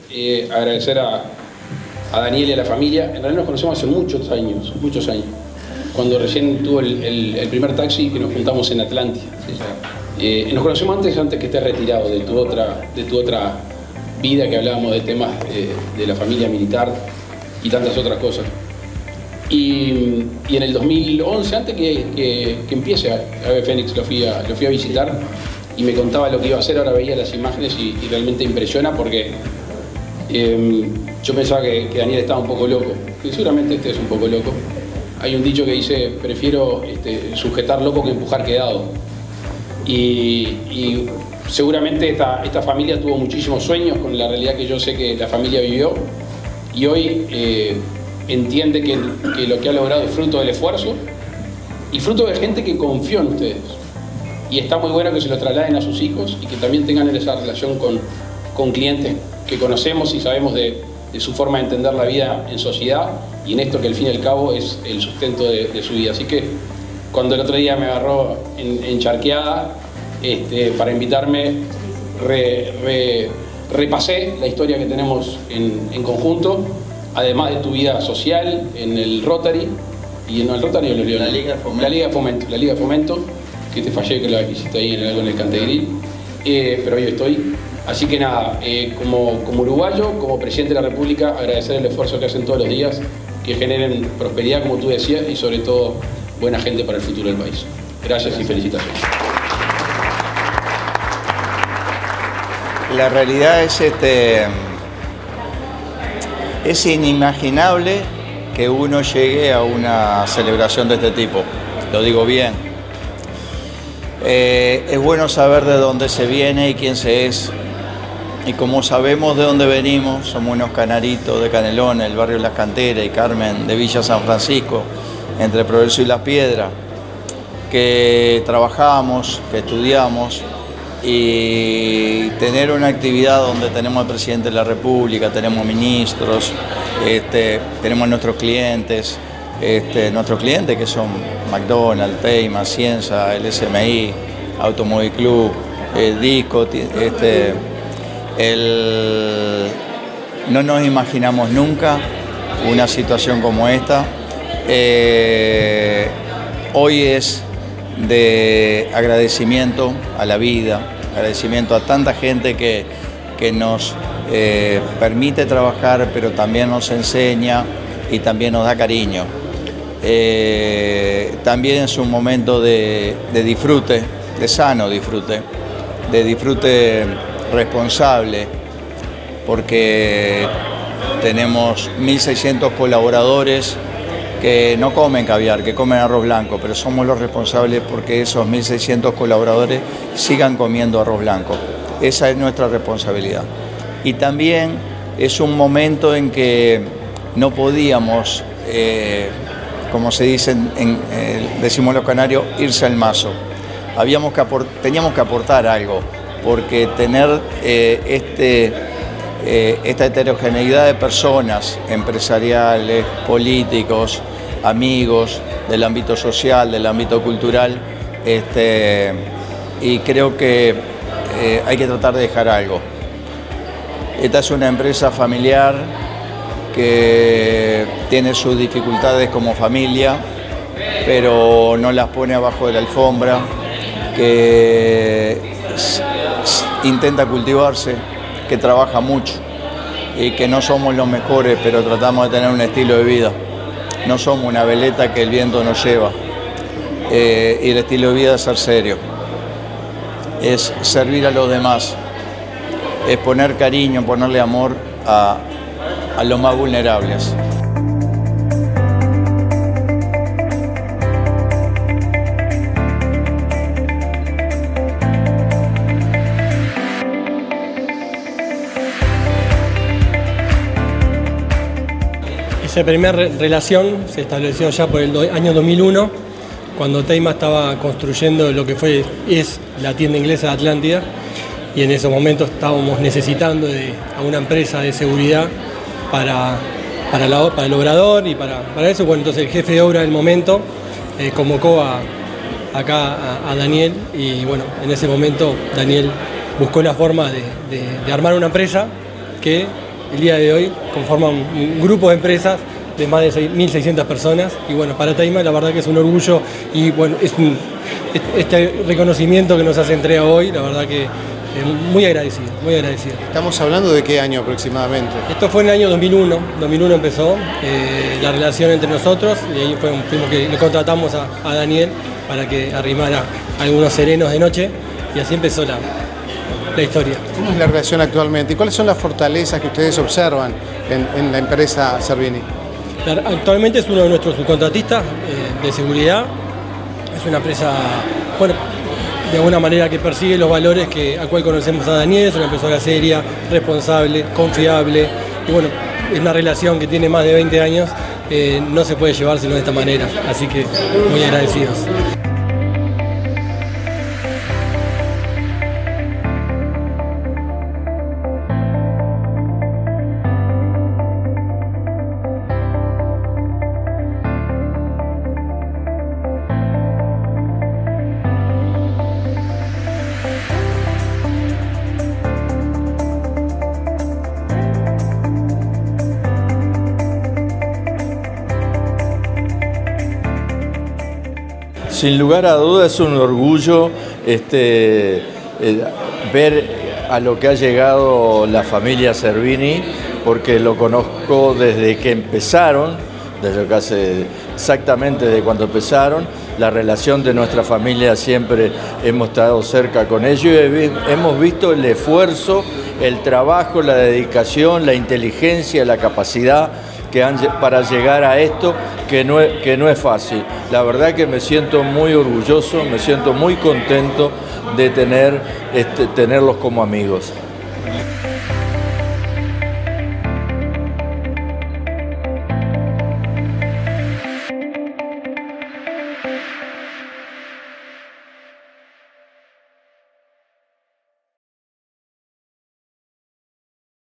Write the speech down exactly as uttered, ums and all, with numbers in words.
eh, agradecer a, a Daniel y a la familia. En realidad nos conocemos hace muchos años, muchos años. Cuando recién tuvo el, el, el primer taxi que nos juntamos en Atlántida. ¿Sí? Eh, nos conocemos antes, antes que estés retirado de tu otra, de tu otra vida, que hablábamos de temas eh, de la familia militar y tantas otras cosas. Y, y en el dos mil once, antes que, que, que empiece Ave Fénix, lo fui, a, lo fui a visitar y me contaba lo que iba a hacer. Ahora veía las imágenes y, y realmente impresiona, porque eh, yo pensaba que, que Daniel estaba un poco loco, que seguramente este es un poco loco. Hay un dicho que dice: prefiero este, sujetar loco que empujar quedado. Y, y seguramente esta, esta familia tuvo muchísimos sueños con la realidad que yo sé que la familia vivió, y hoy eh, entiende que, que lo que ha logrado es fruto del esfuerzo y fruto de gente que confió en ustedes. Y está muy bueno que se lo trasladen a sus hijos y que también tengan esa relación con, con clientes que conocemos y sabemos de, de su forma de entender la vida en sociedad y en esto que al fin y al cabo es el sustento de, de su vida. Así que cuando el otro día me agarró en, en charqueada este, para invitarme, re, re, repasé la historia que tenemos en, en conjunto, además de tu vida social en el Rotary, y en el Rotary, en la Liga de Fomento. La Liga de Fomento, la Liga de Fomento, que te fallé que lo hiciste ahí en algo en el Cantegril, eh, pero hoy estoy. Así que nada, eh, como, como uruguayo, como presidente de la República, agradecer el esfuerzo que hacen todos los días, que generen prosperidad, como tú decías, y sobre todo buena gente para el futuro del país. Gracias y felicitaciones. La realidad es este es inimaginable que uno llegue a una celebración de este tipo. Lo digo bien. Eh, es bueno saber de dónde se viene y quién se es. Y como sabemos de dónde venimos, somos unos canaritos de Canelones, el barrio Las Canteras, y Carmen de Villa San Francisco, entre Progreso y Las Piedras, que trabajamos, que estudiamos, y tener una actividad donde tenemos al presidente de la República, tenemos ministros, este, tenemos nuestros clientes, este, nuestros clientes que son McDonald's, Teima, Cienza, el S M I, Automóvil Club, el Disco, este, el... no nos imaginamos nunca una situación como esta. Eh, hoy es de agradecimiento a la vida, agradecimiento a tanta gente que, que nos eh, permite trabajar, pero también nos enseña y también nos da cariño. Eh, también es un momento de, de disfrute, de sano disfrute, de disfrute responsable, porque tenemos mil seiscientos colaboradores que no comen caviar, que comen arroz blanco, pero somos los responsables porque esos mil seiscientos colaboradores sigan comiendo arroz blanco. Esa es nuestra responsabilidad. Y también es un momento en que no podíamos, eh, como se dice, en, en, eh, decimos los canarios, irse al mazo. Habíamos que teníamos que aportar algo, porque tener eh, este, eh, esta heterogeneidad de personas, empresariales, políticos, amigos, del ámbito social, del ámbito cultural, este, y creo que eh, hay que tratar de dejar algo. Esta es una empresa familiar que tiene sus dificultades como familia, pero no las pone abajo de la alfombra, que intenta cultivarse, que trabaja mucho y que no somos los mejores, pero tratamos de tener un estilo de vida. No somos una veleta que el viento nos lleva, eh, y el estilo de vida es ser serio, es servir a los demás, es poner cariño, ponerle amor a, a los más vulnerables. Esa primera re relación se estableció ya por el do año dos mil uno, cuando Teima estaba construyendo lo que fue, es la tienda inglesa de Atlántida, y en esos momentos estábamos necesitando de, a una empresa de seguridad para, para, la, para el obrador y para, para eso. Bueno, entonces el jefe de obra del momento eh, convocó a, acá a, a Daniel, y bueno, en ese momento Daniel buscó la forma de, de, de armar una empresa que el día de hoy conforman un grupo de empresas de más de mil seiscientas personas y bueno, para Taima la verdad que es un orgullo y bueno, es un, este reconocimiento que nos hace entrega hoy, la verdad que eh, muy agradecido, muy agradecido. ¿Estamos hablando de qué año aproximadamente? Esto fue en el año dos mil uno, dos mil uno empezó eh, la relación entre nosotros y ahí fue un primo que le contratamos a, a Daniel para que arrimara algunos serenos de noche y así empezó la, la historia. ¿Cómo es la relación actualmente y cuáles son las fortalezas que ustedes observan en, en la empresa Servini? Actualmente es uno de nuestros subcontratistas eh, de seguridad, es una empresa, bueno, de alguna manera que persigue los valores que, a cual conocemos a Daniel, es una persona seria, responsable, confiable, y bueno, es una relación que tiene más de veinte años, eh, no se puede llevar sino de esta manera, así que muy agradecidos. Sin lugar a dudas es un orgullo este, eh, ver a lo que ha llegado la familia Servini, porque lo conozco desde que empezaron, desde que hace exactamente de cuando empezaron. La relación de nuestra familia siempre hemos estado cerca con ellos y hemos visto el esfuerzo, el trabajo, la dedicación, la inteligencia, la capacidad que han para llegar a esto, que no, es, que no es fácil. La verdad que me siento muy orgulloso, me siento muy contento de tener, este, tenerlos como amigos.